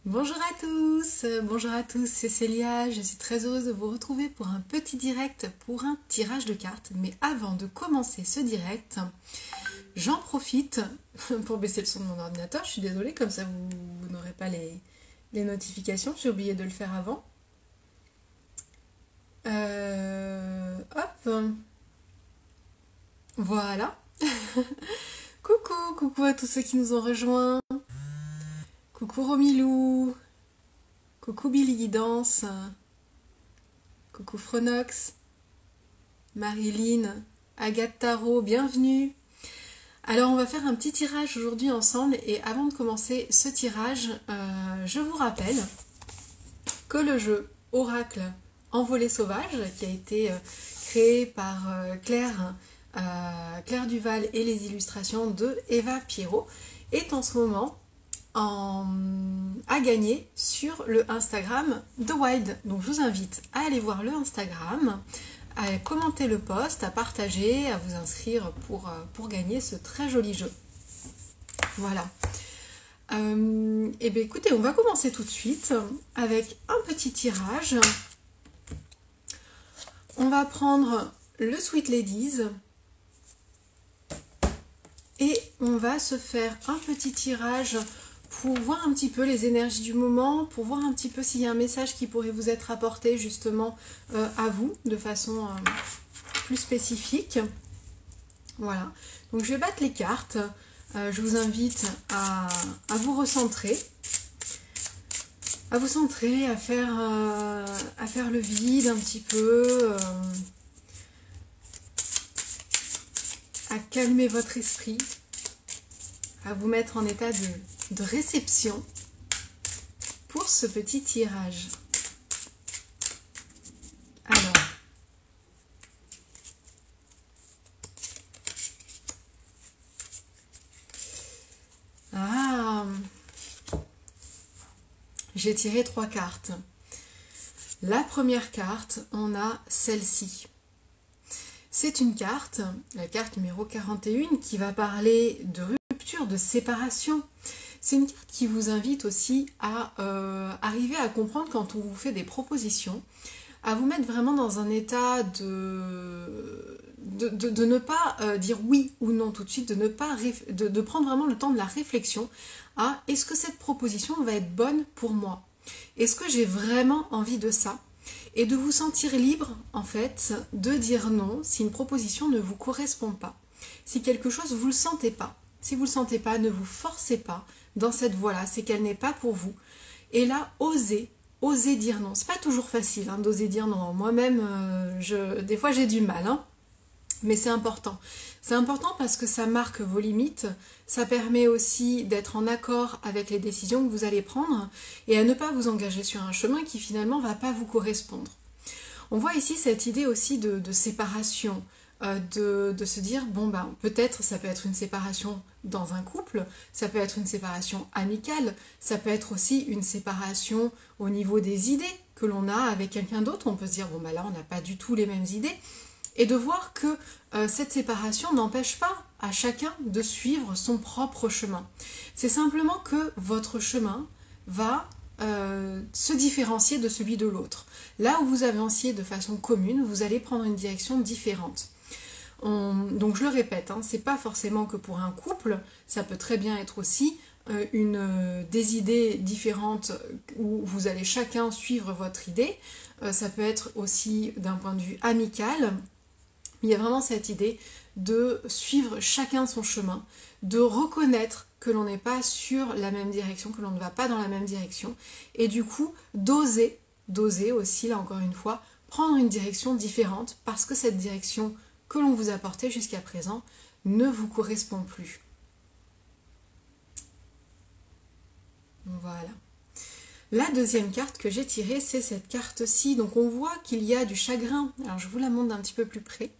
Bonjour à tous, c'est Célia, je suis très heureuse de vous retrouver pour un petit direct, pour un tirage de cartes. Mais avant de commencer ce direct, j'en profite pour baisser le son de mon ordinateur, je suis désolée, comme ça vous n'aurez pas les notifications, j'ai oublié de le faire avant. Hop, voilà. Coucou à tous ceux qui nous ont rejoints. Coucou Romilou, coucou Billy Guidance, coucou Fronox, Marilyn, Agathe Tarot, bienvenue. Alors on va faire un petit tirage aujourd'hui ensemble et avant de commencer ce tirage, je vous rappelle que le jeu Oracle Envolée sauvage qui a été créé par Claire Duval et les illustrations de Eva Pierrot est en ce moment à gagner sur le Instagram de Wild. Donc je vous invite à aller voir le Instagram, à commenter le post, à partager, à vous inscrire pour gagner ce très joli jeu. Voilà. Et bien écoutez, on va commencer tout de suite avec un petit tirage. On va prendre le Sweet Ladies et on va se faire un petit tirage pour voir un petit peu les énergies du moment, pour voir un petit peu s'il y a un message qui pourrait vous être apporté justement à vous de façon plus spécifique. Voilà, donc je vais battre les cartes, je vous invite à vous recentrer, à vous centrer, à faire le vide un petit peu, à calmer votre esprit, à vous mettre en état de réception pour ce petit tirage. Alors, j'ai tiré 3 cartes. La première carte, on a celle-ci. C'est une carte, la carte numéro 41, qui va parler de rupture, de séparation. C'est une carte qui vous invite aussi à arriver à comprendre quand on vous fait des propositions, à vous mettre vraiment dans un état de ne pas dire oui ou non tout de suite, de prendre vraiment le temps de la réflexion à est-ce que cette proposition va être bonne pour moi? Est-ce que j'ai vraiment envie de ça? Et de vous sentir libre en fait de dire non si une proposition ne vous correspond pas. Si quelque chose vous ne le sentez pas. Si vous ne le sentez pas, ne vous forcez pas dans cette voie-là, c'est qu'elle n'est pas pour vous. Et là, osez dire non. C'est pas toujours facile hein, d'oser dire non. Moi-même, des fois j'ai du mal, hein, mais c'est important. C'est important parce que ça marque vos limites, ça permet aussi d'être en accord avec les décisions que vous allez prendre et à ne pas vous engager sur un chemin qui finalement ne va pas vous correspondre. On voit ici cette idée aussi de séparation, de se dire, bon ben peut-être ça peut être une séparation dans un couple, ça peut être une séparation amicale, ça peut être aussi une séparation au niveau des idées que l'on a avec quelqu'un d'autre. On peut se dire, bon ben là on n'a pas du tout les mêmes idées, et de voir que cette séparation n'empêche pas à chacun de suivre son propre chemin. C'est simplement que votre chemin va se différencier de celui de l'autre. Là où vous avanciez de façon commune, vous allez prendre une direction différente. Donc je le répète, hein, c'est pas forcément que pour un couple, ça peut très bien être aussi des idées différentes où vous allez chacun suivre votre idée. Ça peut être aussi d'un point de vue amical. Il y a vraiment cette idée de suivre chacun son chemin, de reconnaître que l'on n'est pas sur la même direction, que l'on ne va pas dans la même direction, et du coup d'oser aussi, là encore une fois, prendre une direction différente parce que cette direction que l'on vous a portée jusqu'à présent ne vous correspond plus. Voilà. La deuxième carte que j'ai tirée, c'est cette carte-ci. Donc on voit qu'il y a du chagrin. Alors je vous la montre d'un petit peu plus près.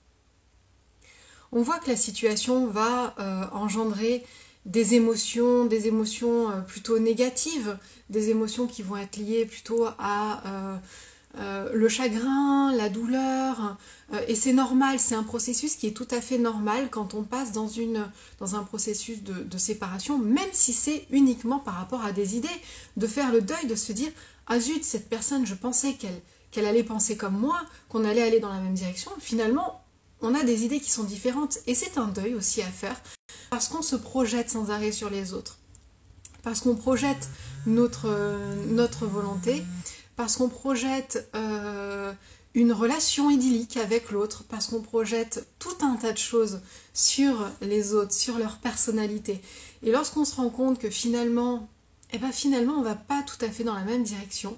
On voit que la situation va engendrer des émotions plutôt négatives, des émotions qui vont être liées plutôt à le chagrin, la douleur, et c'est normal, c'est un processus qui est tout à fait normal quand on passe dans un processus de séparation, même si c'est uniquement par rapport à des idées, de faire le deuil, de se dire « Ah zut, cette personne, je pensais qu'elle allait penser comme moi, qu'on allait aller dans la même direction. Finalement, on a des idées qui sont différentes, et c'est un deuil aussi à faire, parce qu'on se projette sans arrêt sur les autres, parce qu'on projette notre volonté, parce qu'on projette une relation idyllique avec l'autre, parce qu'on projette tout un tas de choses sur les autres, sur leur personnalité. Et lorsqu'on se rend compte que finalement, on ne va pas tout à fait dans la même direction,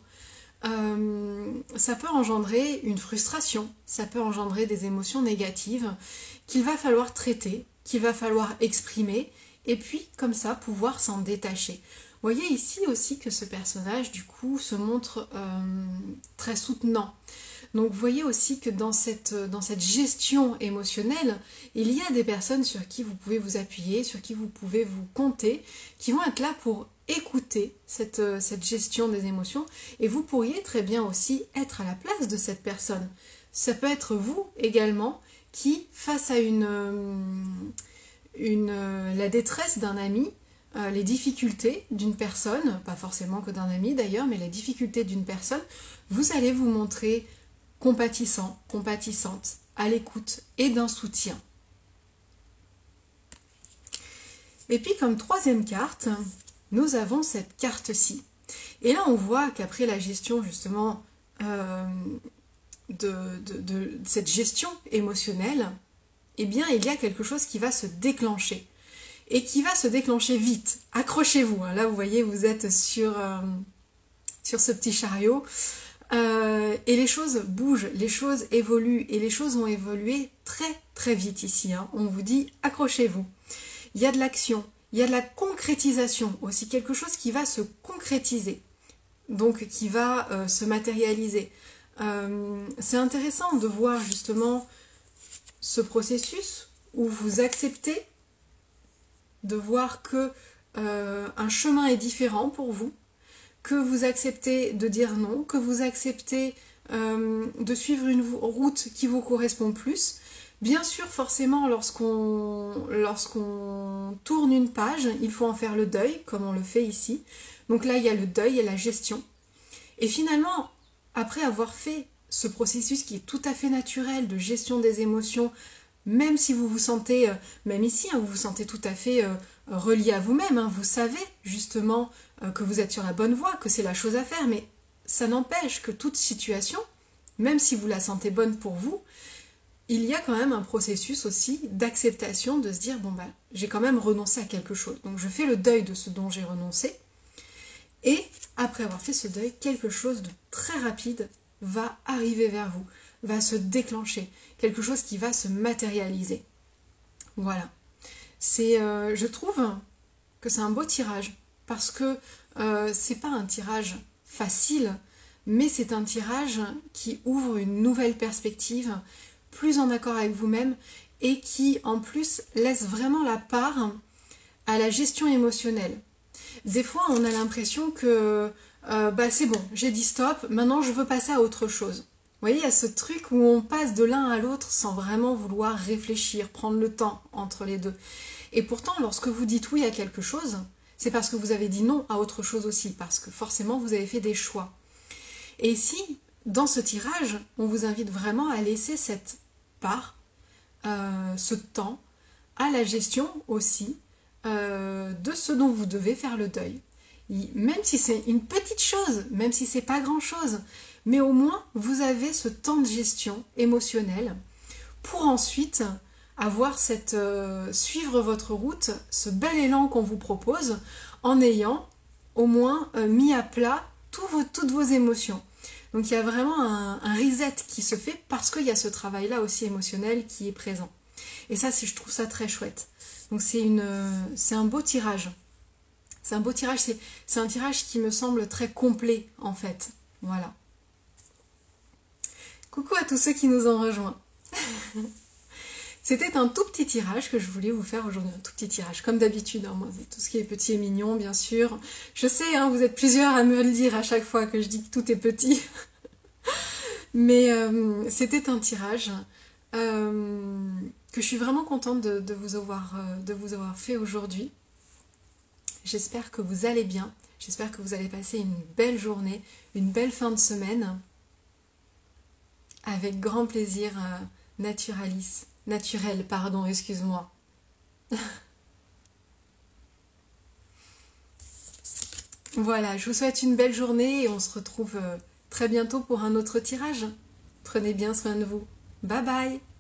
ça peut engendrer une frustration, ça peut engendrer des émotions négatives qu'il va falloir traiter, qu'il va falloir exprimer, et puis comme ça pouvoir s'en détacher. Vous voyez ici aussi que ce personnage du coup se montre très soutenant. Donc vous voyez aussi que dans cette gestion émotionnelle, il y a des personnes sur qui vous pouvez vous appuyer, sur qui vous pouvez vous compter, qui vont être là pour écouter cette gestion des émotions, et vous pourriez très bien aussi être à la place de cette personne. Ça peut être vous également qui, face à la détresse d'un ami, les difficultés d'une personne, pas forcément que d'un ami d'ailleurs, mais les difficultés d'une personne, vous allez vous montrer compatissant, compatissante, à l'écoute et d'un soutien. Et puis comme troisième carte, nous avons cette carte-ci. Et là on voit qu'après la gestion justement de cette gestion émotionnelle, eh bien il y a quelque chose qui va se déclencher. Et qui va se déclencher vite. Accrochez-vous, hein. Là vous voyez, vous êtes sur ce petit chariot. Et les choses bougent, les choses évoluent, et les choses vont évoluer très très vite ici. Hein. On vous dit, accrochez-vous. Il y a de l'action, il y a de la concrétisation aussi, quelque chose qui va se concrétiser, donc qui va se matérialiser. C'est intéressant de voir justement ce processus où vous acceptez de voir que un chemin est différent pour vous, que vous acceptez de dire non, que vous acceptez de suivre une route qui vous correspond plus. Bien sûr, forcément, lorsqu'on tourne une page, il faut en faire le deuil, comme on le fait ici. Donc là, il y a le deuil et la gestion. Et finalement, après avoir fait ce processus qui est tout à fait naturel de gestion des émotions, même si vous vous sentez, même ici, hein, vous vous sentez tout à fait relié à vous-même, hein, vous savez justement que vous êtes sur la bonne voie, que c'est la chose à faire, mais ça n'empêche que toute situation, même si vous la sentez bonne pour vous, il y a quand même un processus aussi d'acceptation, de se dire, bon ben, j'ai quand même renoncé à quelque chose, donc je fais le deuil de ce dont j'ai renoncé, et après avoir fait ce deuil, quelque chose de très rapide va arriver vers vous, va se déclencher, quelque chose qui va se matérialiser. Voilà. Je trouve que c'est un beau tirage, parce que c'est pas un tirage facile, mais c'est un tirage qui ouvre une nouvelle perspective, plus en accord avec vous-même, et qui en plus laisse vraiment la part à la gestion émotionnelle. Des fois on a l'impression que c'est bon, j'ai dit stop, maintenant je veux passer à autre chose. Vous voyez, il y a ce truc où on passe de l'un à l'autre sans vraiment vouloir réfléchir, prendre le temps entre les deux. Et pourtant, lorsque vous dites oui à quelque chose, c'est parce que vous avez dit non à autre chose aussi, parce que forcément vous avez fait des choix. Et ici, dans ce tirage, on vous invite vraiment à laisser cette part, ce temps, à la gestion aussi de ce dont vous devez faire le deuil. Même si c'est une petite chose, même si c'est pas grand-chose, mais au moins vous avez ce temps de gestion émotionnelle pour ensuite avoir suivre votre route, ce bel élan qu'on vous propose, en ayant au moins mis à plat toutes vos émotions. Donc il y a vraiment un reset qui se fait parce qu'il y a ce travail-là aussi émotionnel qui est présent. Et ça, je trouve ça très chouette. Donc c'est un beau tirage. C'est un beau tirage, c'est un tirage qui me semble très complet en fait. Voilà. Coucou à tous ceux qui nous ont rejoints. C'était un tout petit tirage que je voulais vous faire aujourd'hui, un tout petit tirage, comme d'habitude, hein, moi, tout ce qui est petit et mignon, bien sûr. Je sais, hein, vous êtes plusieurs à me le dire à chaque fois que je dis que tout est petit. Mais c'était un tirage que je suis vraiment contente de vous avoir fait aujourd'hui. J'espère que vous allez bien. J'espère que vous allez passer une belle journée, une belle fin de semaine. Avec grand plaisir, naturel, pardon, excuse-moi. Voilà, je vous souhaite une belle journée et on se retrouve très bientôt pour un autre tirage. Prenez bien soin de vous. Bye bye!